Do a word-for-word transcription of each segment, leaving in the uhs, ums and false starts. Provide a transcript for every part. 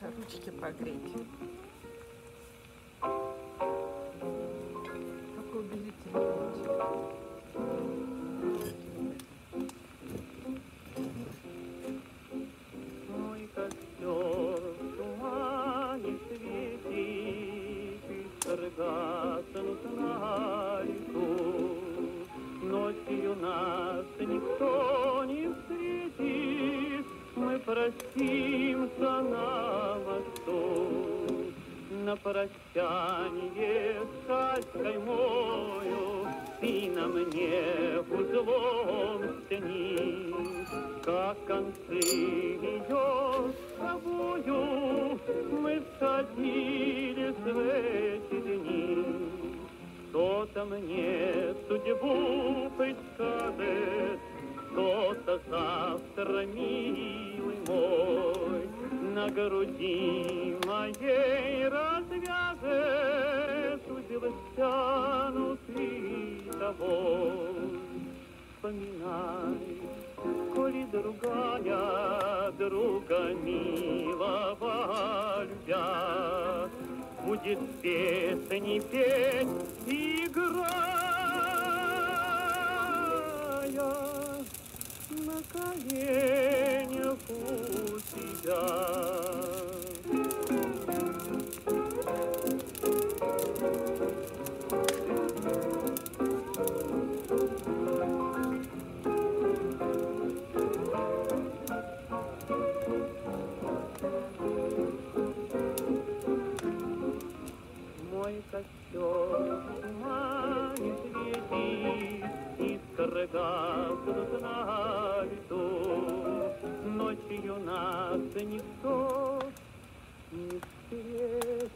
Маша, ручки погреть. Какой убедительный ручек. Мой костер в тумане светит, искр гаснут на лесу. Ночью нас никто не встретит, мы простимся на мосту. На прощанье сталь каймою ты на мне узлом стяни. Как концы ее с тобою мы сходились в эти дни. Кто-то мне судьбу подскажет, кто-то завтра, милый мой, на груди моей развяжет узел стянутый тобой. Вспоминай, коли другая друга милого любя, будет песни петь, играя на коленях у тебя. Мой костер в тумане светит, искры гаснут на лету. Ночью нас никто не встретит.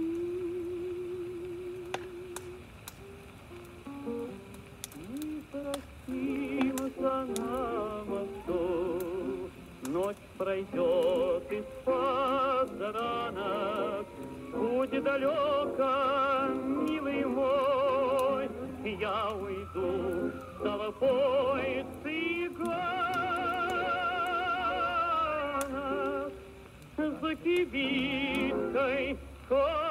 Мы простимся на мосту. Ночь пройдет из-под ранок, путь далеко, милый мой, я уйду с толпой цыганок за кибиткой.